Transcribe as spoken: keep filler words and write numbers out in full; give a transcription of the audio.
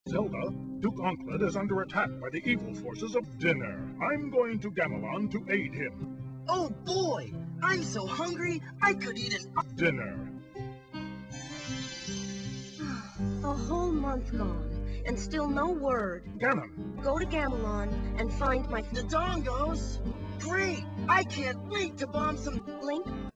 Zelda, Duke Onkled is under attack by the evil forces of Dinner. I'm going to Gamelon to aid him. Oh boy! I'm so hungry, I could eat an... Dinner. A whole month gone, and still no word. Ganon. Go to Gamelon and find my... The Dongos? Great! I can't wait to bomb some... Link?